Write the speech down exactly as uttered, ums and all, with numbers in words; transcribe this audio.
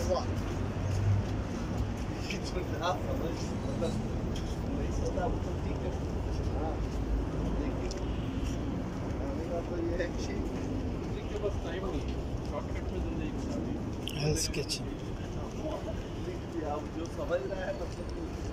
आप समझ मतलब नहीं सोता वो तो ठीक है। हाँ लेकिन तो ये है कि के पास टाइम नहीं है, शॉर्टकट में जिंदगी स्केच आप जो समझ रहा है मतलब